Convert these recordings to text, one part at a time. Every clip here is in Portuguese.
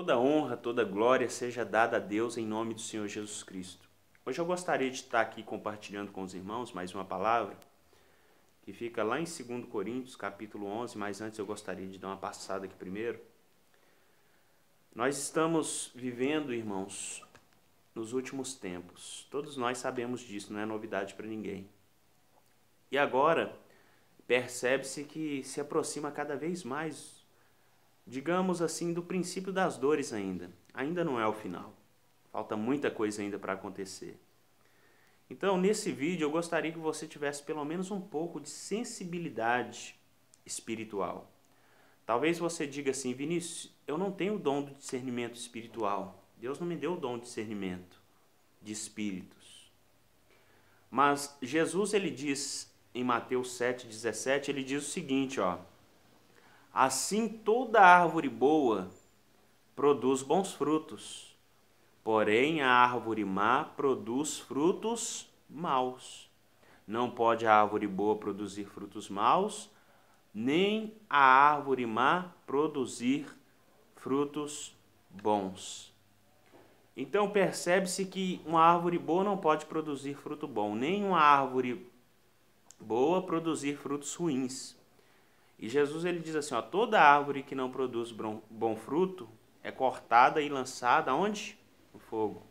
Toda honra, toda glória seja dada a Deus em nome do Senhor Jesus Cristo. Hoje eu gostaria de estar aqui compartilhando com os irmãos mais uma palavra que fica lá em 2 Coríntios, capítulo 11, mas antes eu gostaria de dar uma passada aqui primeiro. Nós estamos vivendo, irmãos, nos últimos tempos. Todos nós sabemos disso, não é novidade para ninguém. E agora percebe-se que se aproxima cada vez mais, digamos assim, do princípio das dores ainda. Ainda não é o final. Falta muita coisa ainda para acontecer. Então, nesse vídeo, eu gostaria que você tivesse pelo menos um pouco de sensibilidade espiritual. Talvez você diga assim: Vinícius, eu não tenho o dom do discernimento espiritual. Deus não me deu o dom de discernimento de espíritos. Mas Jesus, ele diz em Mateus 7,17, ele diz o seguinte, ó: assim toda árvore boa produz bons frutos, porém a árvore má produz frutos maus. Não pode a árvore boa produzir frutos maus, nem a árvore má produzir frutos bons. Então percebe-se que uma árvore boa não pode produzir fruto bom, nem uma árvore boa produzir frutos ruins. E Jesus, ele diz assim, ó: toda árvore que não produz bom fruto é cortada e lançada onde? No fogo.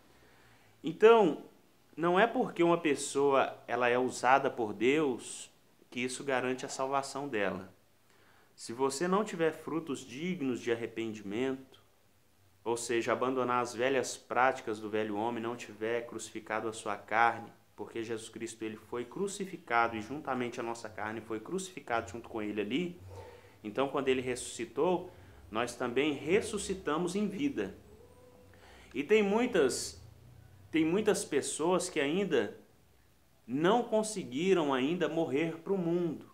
Então, não é porque uma pessoa ela é usada por Deus que isso garante a salvação dela. Se você não tiver frutos dignos de arrependimento, ou seja, abandonar as velhas práticas do velho homem, não tiver crucificado a sua carne, porque Jesus Cristo, ele foi crucificado e juntamente a nossa carne foi crucificado junto com ele ali. Então, quando ele ressuscitou, nós também ressuscitamos em vida. E tem muitas pessoas que ainda não conseguiram ainda morrer para o mundo.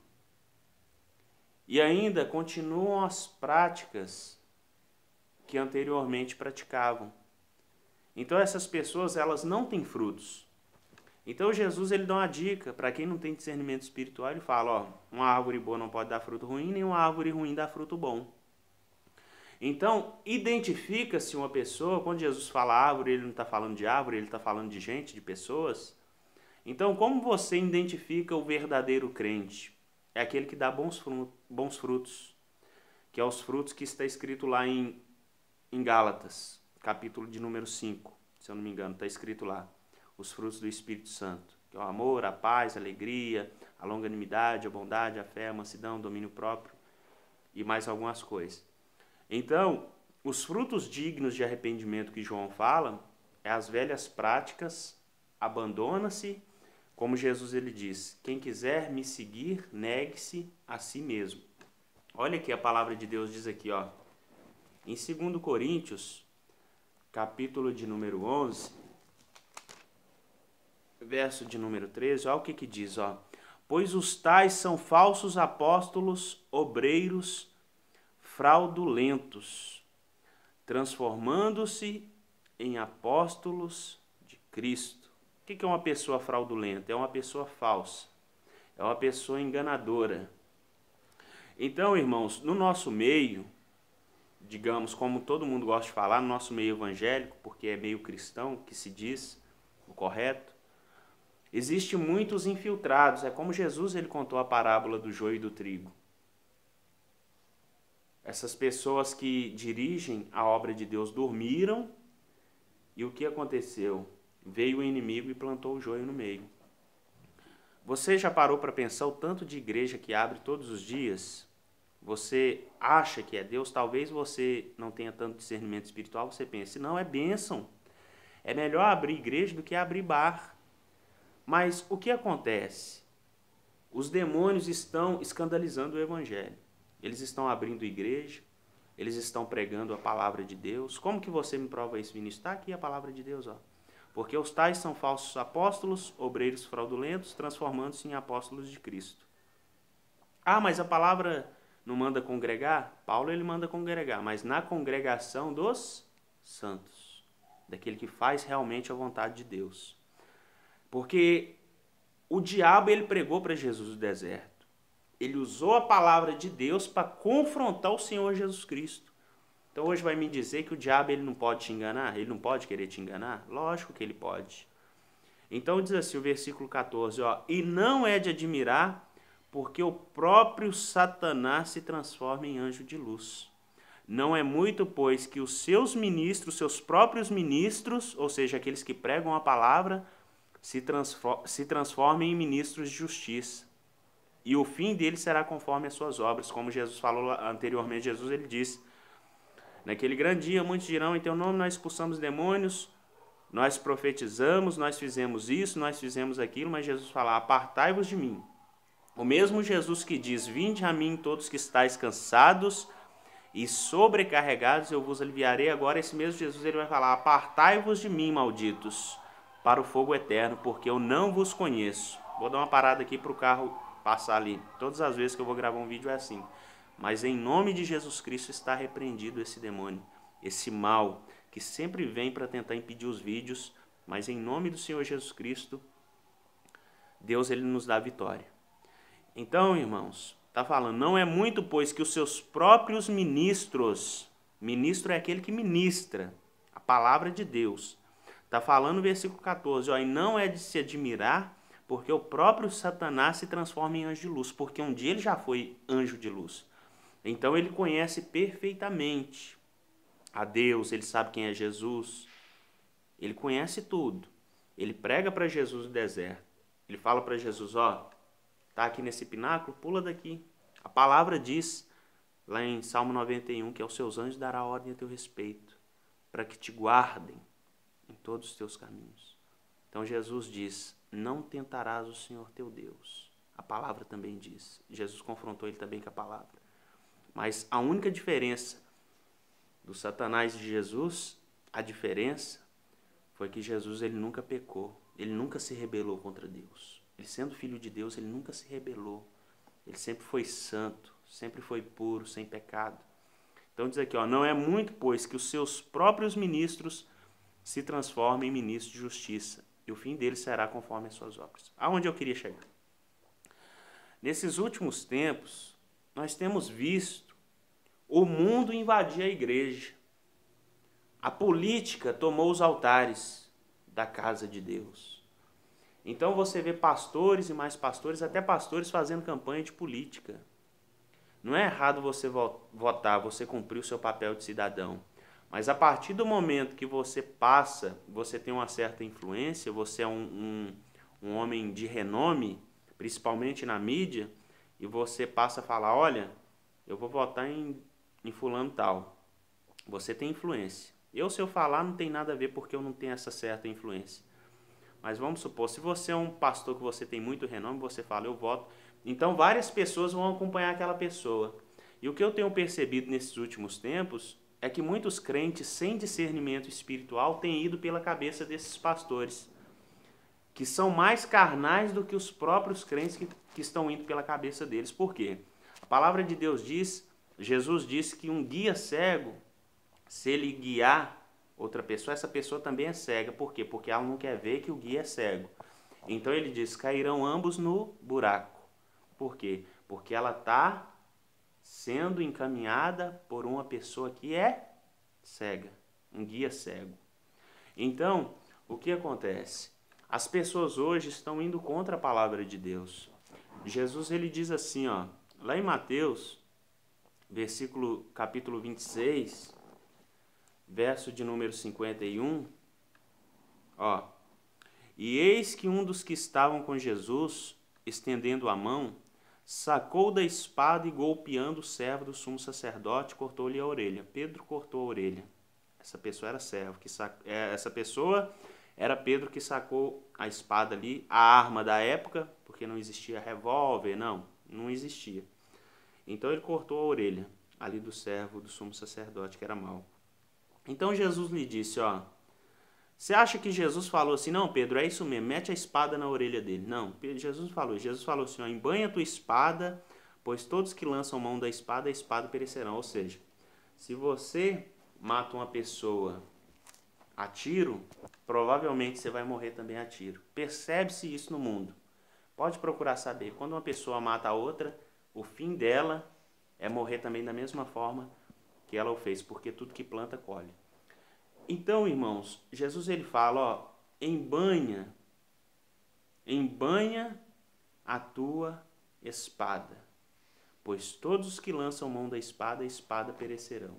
E ainda continuam as práticas que anteriormente praticavam. Então essas pessoas, elas não têm frutos. Então Jesus, ele dá uma dica para quem não tem discernimento espiritual. Ele fala, ó: uma árvore boa não pode dar fruto ruim, nem uma árvore ruim dá fruto bom. Então identifica-se uma pessoa, quando Jesus fala árvore, ele não está falando de árvore, ele está falando de gente, de pessoas. Então como você identifica o verdadeiro crente? É aquele que dá bons frutos, que é os frutos que está escrito lá em Gálatas, capítulo de número 5, se eu não me engano, está escrito lá. Os frutos do Espírito Santo, que é o amor, a paz, a alegria, a longanimidade, a bondade, a fé, a mansidão, o domínio próprio e mais algumas coisas. Então, os frutos dignos de arrependimento que João fala é as velhas práticas, abandona-se, como Jesus, ele diz: quem quiser me seguir, negue-se a si mesmo. Olha aqui, a palavra de Deus diz aqui, ó, em 2 Coríntios, capítulo de número 11, verso de número 13, olha o que diz, ó: pois os tais são falsos apóstolos, obreiros fraudulentos, transformando-se em apóstolos de Cristo. O que é uma pessoa fraudulenta? É uma pessoa falsa, é uma pessoa enganadora. Então, irmãos, no nosso meio, digamos, como todo mundo gosta de falar, no nosso meio evangélico, porque é meio cristão que se diz o correto, existem muitos infiltrados. É como Jesus, ele contou a parábola do joio e do trigo. Essas pessoas que dirigem a obra de Deus dormiram e o que aconteceu? Veio o inimigo e plantou o joio no meio. Você já parou para pensar o tanto de igreja que abre todos os dias? Você acha que é Deus? Talvez você não tenha tanto discernimento espiritual, você pense, não, é bênção. É melhor abrir igreja do que abrir bar. Mas o que acontece? Os demônios estão escandalizando o evangelho. Eles estão abrindo igreja, eles estão pregando a palavra de Deus. Como que você me prova isso, Vinícius? Está aqui a palavra de Deus, ó. Porque os tais são falsos apóstolos, obreiros fraudulentos, transformando-se em apóstolos de Cristo. Ah, mas a palavra não manda congregar? Paulo, ele manda congregar, mas na congregação dos santos, daquele que faz realmente a vontade de Deus. Porque o diabo, ele pregou para Jesus no deserto. Ele usou a palavra de Deus para confrontar o Senhor Jesus Cristo. Então hoje vai me dizer que o diabo ele não pode te enganar? Ele não pode querer te enganar? Lógico que ele pode. Então diz assim o versículo 14, ó, e não é de admirar, porque o próprio Satanás se transforma em anjo de luz. Não é muito, pois, que os seus ministros, seus próprios ministros, ou seja, aqueles que pregam a palavra, se transformem em ministros de justiça. E o fim deles será conforme as suas obras. Como Jesus falou anteriormente, Jesus ele disse, naquele grande dia muitos dirão, em teu nome nós expulsamos demônios, nós profetizamos, nós fizemos isso, nós fizemos aquilo, mas Jesus fala, apartai-vos de mim. O mesmo Jesus que diz, vinde a mim todos que estáis cansados e sobrecarregados, eu vos aliviarei. Agora esse mesmo Jesus ele vai falar, apartai-vos de mim, malditos, para o fogo eterno, porque eu não vos conheço. Vou dar uma parada aqui para o carro passar ali. Todas as vezes que eu vou gravar um vídeo é assim. Mas em nome de Jesus Cristo está repreendido esse demônio, esse mal, que sempre vem para tentar impedir os vídeos, mas em nome do Senhor Jesus Cristo, Deus ele nos dá a vitória. Então, irmãos, está falando, não é muito, pois, que os seus próprios ministros, ministro é aquele que ministra a palavra de Deus. Está falando no versículo 14, ó, e não é de se admirar, porque o próprio Satanás se transforma em anjo de luz, porque um dia ele já foi anjo de luz. Então ele conhece perfeitamente a Deus, ele sabe quem é Jesus, ele conhece tudo. Ele prega para Jesus no deserto, ele fala para Jesus, ó, tá aqui nesse pináculo, pula daqui. A palavra diz, lá em Salmo 91, que aos seus anjos dará ordem a teu respeito, para que te guardem em todos os teus caminhos. Então Jesus diz, não tentarás o Senhor teu Deus. A palavra também diz. Jesus confrontou ele também com a palavra. Mas a única diferença do Satanás e de Jesus, a diferença foi que Jesus ele nunca pecou, ele nunca se rebelou contra Deus. Ele sendo filho de Deus, ele nunca se rebelou. Ele sempre foi santo, sempre foi puro, sem pecado. Então diz aqui, ó, não é muito, pois, que os seus próprios ministros se transformem em ministros de justiça, e o fim deles será conforme as suas obras. Aonde eu queria chegar? Nesses últimos tempos, nós temos visto o mundo invadir a igreja. A política tomou os altares da casa de Deus. Então você vê pastores e mais pastores, até pastores fazendo campanha de política. Não é errado você votar, você cumprir o seu papel de cidadão. Mas a partir do momento que você passa, você tem uma certa influência, você é um homem de renome, principalmente na mídia, e você passa a falar, olha, eu vou votar em fulano tal. Você tem influência. Se eu falar, não tem nada a ver porque eu não tenho essa certa influência. Mas vamos supor, se você é um pastor que você tem muito renome, você fala, eu voto. Então várias pessoas vão acompanhar aquela pessoa. E o que eu tenho percebido nesses últimos tempos é que muitos crentes sem discernimento espiritual têm ido pela cabeça desses pastores, que são mais carnais do que os próprios crentes que estão indo pela cabeça deles. Por quê? A palavra de Deus diz, Jesus disse que um guia cego, se ele guiar outra pessoa, essa pessoa também é cega. Por quê? Porque ela não quer ver que o guia é cego. Então ele diz, cairão ambos no buraco. Por quê? Porque ela está sendo encaminhada por uma pessoa que é cega, um guia cego. Então, o que acontece? As pessoas hoje estão indo contra a palavra de Deus. Jesus ele diz assim, ó, lá em Mateus, capítulo 26, verso de número 51, ó, e eis que um dos que estavam com Jesus, estendendo a mão, sacou da espada e golpeando o servo do sumo sacerdote, cortou-lhe a orelha. Pedro cortou a orelha. Essa pessoa era servo, essa pessoa era Pedro que sacou a espada ali, a arma da época, porque não existia revólver, não existia. Então ele cortou a orelha ali do servo do sumo sacerdote, que era mau. Então Jesus lhe disse, ó, você acha que Jesus falou assim, não, Pedro, é isso mesmo, mete a espada na orelha dele. Não, Jesus falou assim, ó, embanha a tua espada, pois todos que lançam mão da espada, a espada perecerão. Ou seja, se você mata uma pessoa a tiro, provavelmente você vai morrer também a tiro. Percebe-se isso no mundo. Pode procurar saber, quando uma pessoa mata a outra, o fim dela é morrer também da mesma forma porque ela o fez, porque tudo que planta colhe. Então, irmãos, Jesus ele fala, ó, embanha a tua espada, pois todos os que lançam mão da espada, a espada perecerão.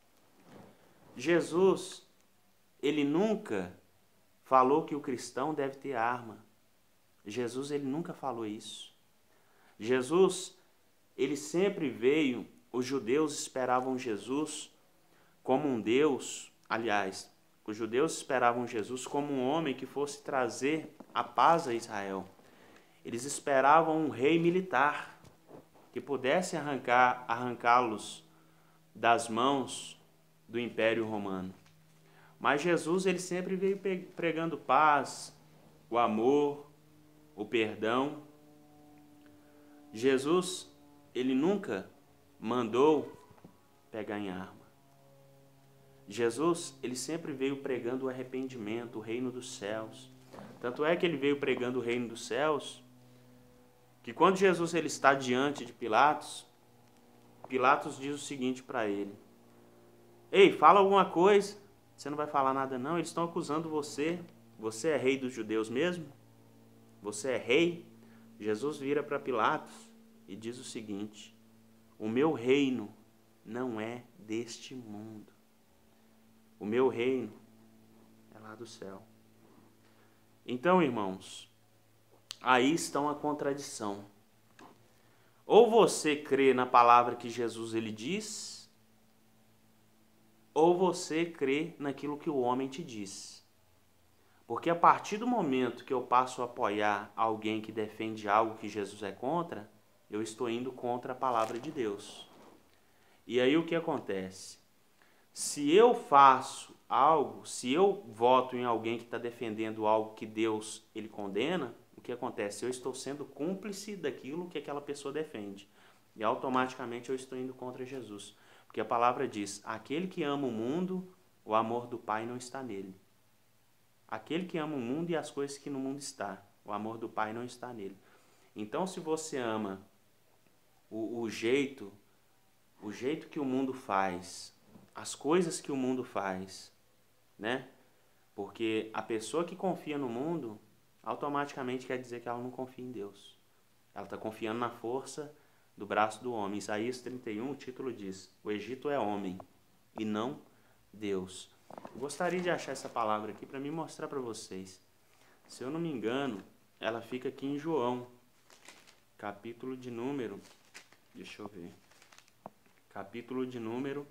Jesus, ele nunca falou que o cristão deve ter arma. Jesus, ele nunca falou isso. Jesus, ele sempre veio, os judeus esperavam Jesus como um Deus, aliás, os judeus esperavam Jesus como um homem que fosse trazer a paz a Israel. Eles esperavam um rei militar que pudesse arrancá-los das mãos do Império Romano. Mas Jesus, ele sempre veio pregando paz, o amor, o perdão. Jesus, ele nunca mandou pegar em arma. Jesus, ele sempre veio pregando o arrependimento, o reino dos céus. Tanto é que ele veio pregando o reino dos céus, que quando Jesus ele está diante de Pilatos, Pilatos diz o seguinte para ele: ei, fala alguma coisa. Você não vai falar nada não? Eles estão acusando você. Você é rei dos judeus mesmo? Você é rei? Jesus vira para Pilatos e diz o seguinte: o meu reino não é deste mundo. O meu reino é lá do céu. Então, irmãos, aí está a contradição. Ou você crê na palavra que Jesus ele diz, ou você crê naquilo que o homem te diz. Porque a partir do momento que eu passo a apoiar alguém que defende algo que Jesus é contra, eu estou indo contra a palavra de Deus. E aí o que acontece? Se eu faço algo, se eu voto em alguém que está defendendo algo que Deus ele condena, o que acontece? Eu estou sendo cúmplice daquilo que aquela pessoa defende. E automaticamente eu estou indo contra Jesus. Porque a palavra diz: aquele que ama o mundo, o amor do Pai não está nele. Aquele que ama o mundo e as coisas que no mundo está, o amor do Pai não está nele. Então, se você ama o jeito que o mundo faz, as coisas que o mundo faz, né? Porque a pessoa que confia no mundo, automaticamente quer dizer que ela não confia em Deus. Ela está confiando na força do braço do homem. Isaías 31, o título diz: o Egito é homem e não Deus. Eu gostaria de achar essa palavra aqui para me mostrar para vocês. Se eu não me engano, ela fica aqui em João, capítulo de número, deixa eu ver, capítulo de número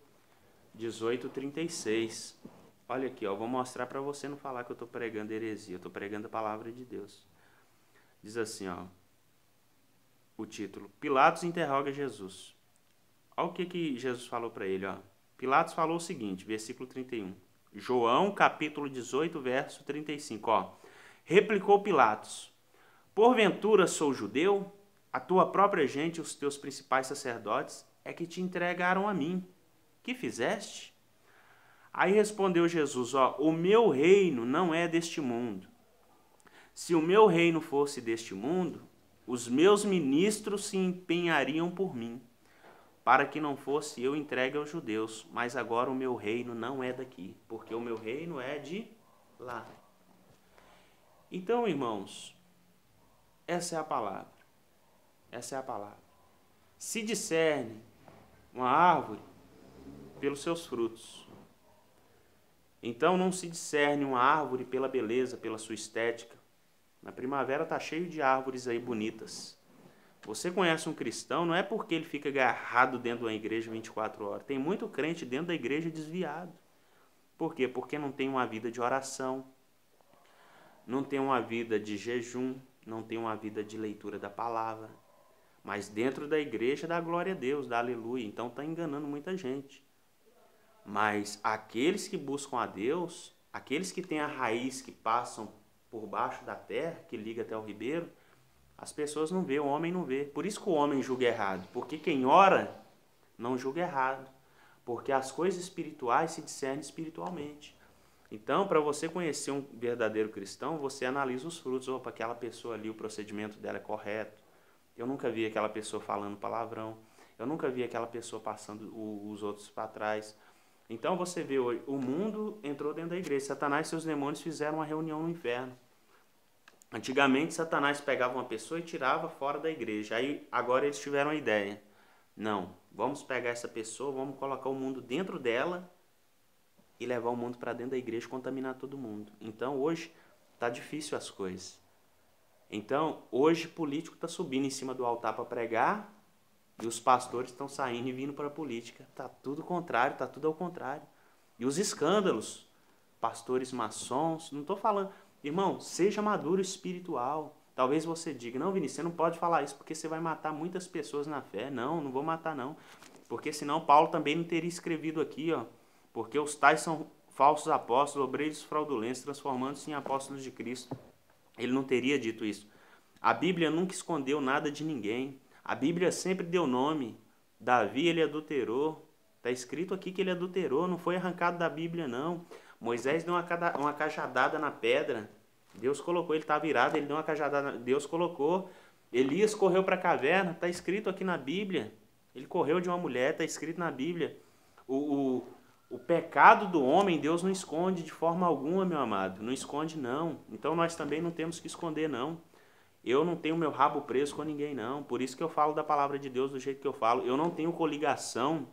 18:36. Olha aqui, ó, vou mostrar para você não falar que eu estou pregando heresia, eu estou pregando a palavra de Deus. Diz assim, ó, o título: Pilatos interroga Jesus. Olha o que Jesus falou para ele, ó. Pilatos falou o seguinte, versículo 31. João, capítulo 18, verso 35, ó. Replicou Pilatos: porventura sou judeu? A tua própria gente, os teus principais sacerdotes, é que te entregaram a mim. Que fizeste? Aí respondeu Jesus, ó, o meu reino não é deste mundo. Se o meu reino fosse deste mundo, os meus ministros se empenhariam por mim, para que não fosse eu entregue aos judeus. Mas agora o meu reino não é daqui, porque o meu reino é de lá. Então, irmãos, essa é a palavra. Essa é a palavra. Se discerne uma árvore pelos seus frutos. Então não se discerne uma árvore pela beleza, pela sua estética. Na primavera está cheio de árvores aí bonitas. Você conhece um cristão, não é porque ele fica agarrado dentro de uma igreja 24 horas. Tem muito crente dentro da igreja desviado. Por quê? Porque não tem uma vida de oração, não tem uma vida de jejum, não tem uma vida de leitura da palavra. Mas dentro da igreja dá glória a Deus, dá aleluia. Então está enganando muita gente. Mas aqueles que buscam a Deus, aqueles que têm a raiz que passam por baixo da terra, que liga até o ribeiro, as pessoas não vê, o homem não vê. Por isso que o homem julga errado. Porque quem ora não julga errado. Porque as coisas espirituais se discernem espiritualmente. Então, para você conhecer um verdadeiro cristão, você analisa os frutos. Opa, aquela pessoa ali, o procedimento dela é correto. Eu nunca vi aquela pessoa falando palavrão. Eu nunca vi aquela pessoa passando os outros para trás. Então você vê hoje, o mundo entrou dentro da igreja. Satanás e seus demônios fizeram uma reunião no inferno. Antigamente Satanás pegava uma pessoa e tirava fora da igreja. Aí agora eles tiveram a ideia. Não, vamos pegar essa pessoa, vamos colocar o mundo dentro dela e levar o mundo para dentro da igreja e contaminar todo mundo. Então hoje tá difícil as coisas. Então hoje político está subindo em cima do altar para pregar e os pastores estão saindo e vindo para a política. Tá tudo contrário, tá tudo ao contrário. E os escândalos, pastores maçons, não estou falando... Irmão, seja maduro espiritual. Talvez você diga, não, Vinícius, você não pode falar isso porque você vai matar muitas pessoas na fé. Não, não vou matar não. Porque senão Paulo também não teria escrevido aqui, ó. Porque os tais são falsos apóstolos, obreiros fraudulentos, transformando-se em apóstolos de Cristo. Ele não teria dito isso. A Bíblia nunca escondeu nada de ninguém. A Bíblia sempre deu nome. Davi, ele adulterou. Está escrito aqui que ele adulterou, não foi arrancado da Bíblia, não. Moisés deu uma cajadada na pedra. Deus colocou, ele estava virado, ele deu uma cajadada, Deus colocou. Elias correu para a caverna, está escrito aqui na Bíblia. Ele correu de uma mulher, está escrito na Bíblia. O pecado do homem, Deus não esconde de forma alguma, meu amado. Não esconde, não. Então nós também não temos que esconder, não. Eu não tenho meu rabo preso com ninguém, não. Por isso que eu falo da palavra de Deus do jeito que eu falo. Eu não tenho coligação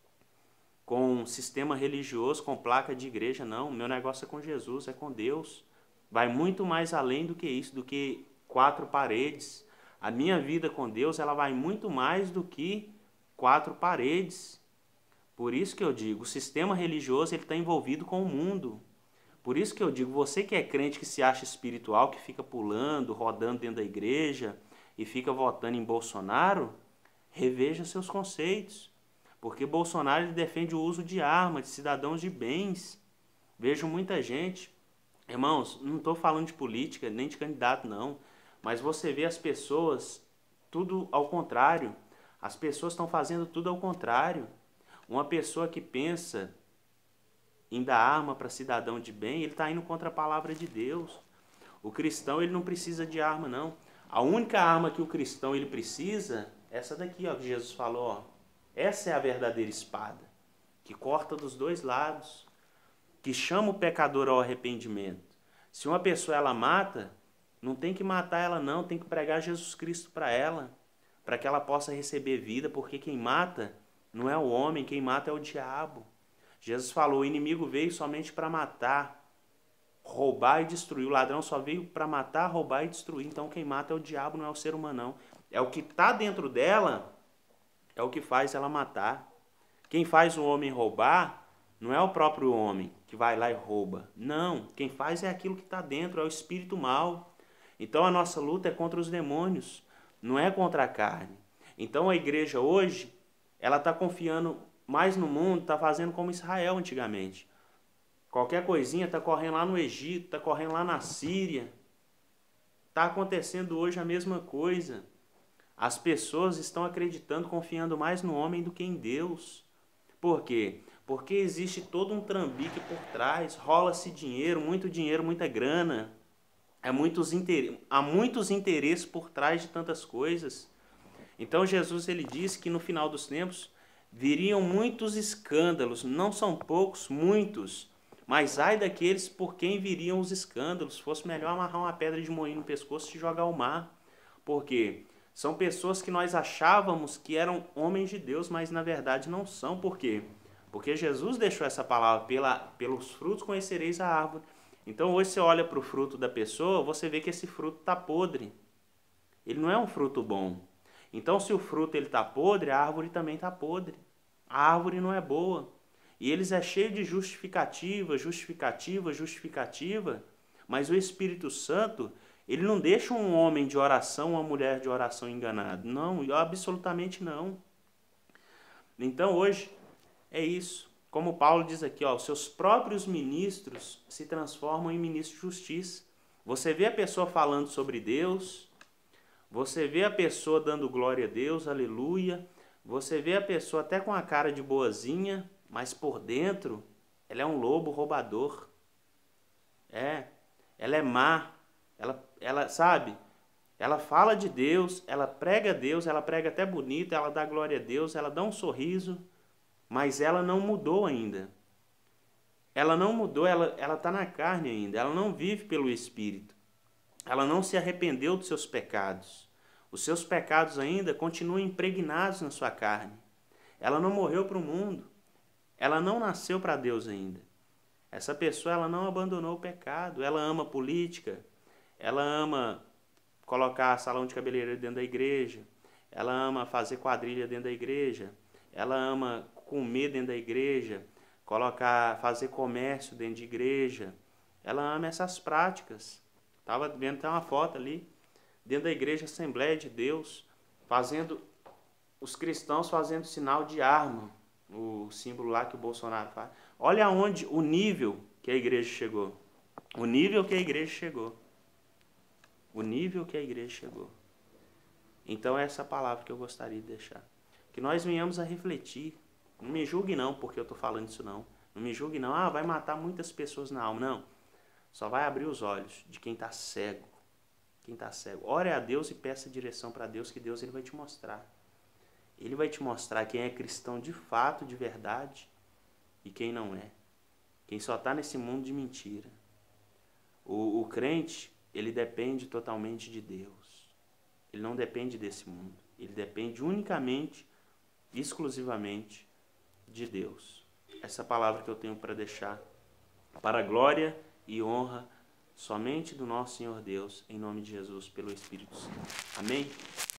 com um sistema religioso, com placa de igreja, não. Meu negócio é com Jesus, é com Deus. Vai muito mais além do que isso, do que 4 paredes. A minha vida com Deus, ela vai muito mais do que 4 paredes. Por isso que eu digo, o sistema religioso ele está envolvido com o mundo. Por isso que eu digo, você que é crente, que se acha espiritual, que fica pulando, rodando dentro da igreja e fica votando em Bolsonaro, reveja seus conceitos. Porque Bolsonaro ele defende o uso de armas, de cidadãos de bens. Vejo muita gente, irmãos, não estou falando de política, nem de candidato não, mas você vê as pessoas, tudo ao contrário. As pessoas estão fazendo tudo ao contrário. Uma pessoa que pensa em dar arma para cidadão de bem, ele está indo contra a palavra de Deus. O cristão ele não precisa de arma, não. A única arma que o cristão ele precisa é essa daqui, ó, que Jesus falou, ó. Essa é a verdadeira espada, que corta dos 2 lados, que chama o pecador ao arrependimento. Se uma pessoa ela mata, não tem que matar ela não, tem que pregar Jesus Cristo para ela, para que ela possa receber vida, porque quem mata não é o homem, quem mata é o diabo. Jesus falou, o inimigo veio somente para matar, roubar e destruir. O ladrão só veio para matar, roubar e destruir. Então quem mata é o diabo, não é o ser humano não. É o que está dentro dela, é o que faz ela matar. Quem faz o homem roubar não é o próprio homem que vai lá e rouba. Não, quem faz é aquilo que está dentro, é o espírito mal. Então a nossa luta é contra os demônios, não é contra a carne. Então a igreja hoje, ela está confiando mais no mundo, está fazendo como Israel antigamente. Qualquer coisinha está correndo lá no Egito, está correndo lá na Síria. Está acontecendo hoje a mesma coisa. As pessoas estão acreditando, confiando mais no homem do que em Deus. Por quê? Porque existe todo um trambique por trás, rola-se dinheiro, muita grana. Há muitos interesses por trás de tantas coisas. Então Jesus ele disse que no final dos tempos viriam muitos escândalos, não são poucos, muitos. Mas ai daqueles por quem viriam os escândalos, fosse melhor amarrar uma pedra de moinho no pescoço e jogar ao mar. Por quê? São pessoas que nós achávamos que eram homens de Deus, mas na verdade não são. Por quê? Porque Jesus deixou essa palavra, pelos frutos conhecereis a árvore. Então hoje você olha para o fruto da pessoa, você vê que esse fruto está podre. Ele não é um fruto bom. Então se o fruto está podre, a árvore também está podre. A árvore não é boa. E eles é cheio de justificativa, mas o Espírito Santo... Ele não deixa um homem de oração, uma mulher de oração enganado. Não, absolutamente não. Então hoje é isso. Como Paulo diz aqui, ó, os seus próprios ministros se transformam em ministros de justiça. Você vê a pessoa falando sobre Deus, você vê a pessoa dando glória a Deus, aleluia. Você vê a pessoa até com a cara de boazinha, mas por dentro ela é um lobo roubador. Ela é má. Ela sabe, Ela fala de Deus, ela prega até bonito, ela dá glória a Deus, ela dá um sorriso, mas ela não mudou ainda. Ela não mudou, ela está na carne ainda, ela não vive pelo Espírito. Ela não se arrependeu dos seus pecados. Os seus pecados ainda continuam impregnados na sua carne. Ela não morreu para o mundo. Ela não nasceu para Deus ainda. Essa pessoa, ela não abandonou o pecado. Ela ama política. Ela ama colocar salão de cabeleireiro dentro da igreja. Ela ama fazer quadrilha dentro da igreja. Ela ama comer dentro da igreja. Fazer comércio dentro de igreja. Ela ama essas práticas. Estava vendo até uma foto ali, dentro da igreja Assembleia de Deus, os cristãos fazendo sinal de arma, o símbolo lá que o Bolsonaro faz. Olha aonde o nível que a igreja chegou. O nível que a igreja chegou. O nível que a igreja chegou. Então é essa palavra que eu gostaria de deixar. Que nós venhamos a refletir. Não me julgue não, porque eu estou falando isso não. Não me julgue não, vai matar muitas pessoas na alma. Não. Só vai abrir os olhos de quem está cego. Quem está cego. Ore a Deus e peça direção para Deus, que Deus ele vai te mostrar. Ele vai te mostrar quem é cristão de fato, de verdade, e quem não é. Quem só está nesse mundo de mentira. O crente, ele depende totalmente de Deus. Ele não depende desse mundo. Ele depende unicamente, exclusivamente de Deus. Essa palavra que eu tenho para deixar, para a glória e honra somente do nosso Senhor Deus, em nome de Jesus, pelo Espírito Santo. Amém?